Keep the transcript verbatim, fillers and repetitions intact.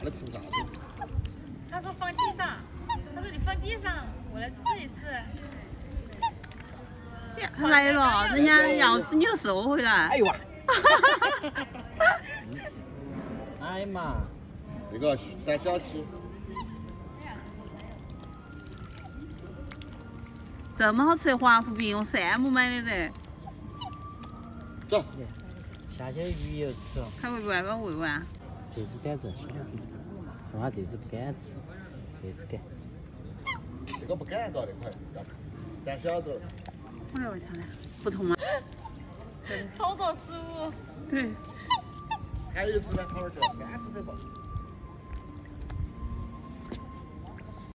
的吃不啥子。 他说放地上，他说你放地上，我来吃一吃。 他来了，人家钥匙你又收回来。 哎呦哇！ 哎呀妈！ 这个胆小吃。 这么好吃的华夫饼，用山姆买的人。 走。 下些鱼油吃了。 还会不会把喂完？ 这只胆子小，说他这只不敢吃，这只敢。 这个不敢搞那块，胆小点。 我来问他呢，不同吗？ 操作失误。 对。 还有一只呢，跑哪去了？三十分吧。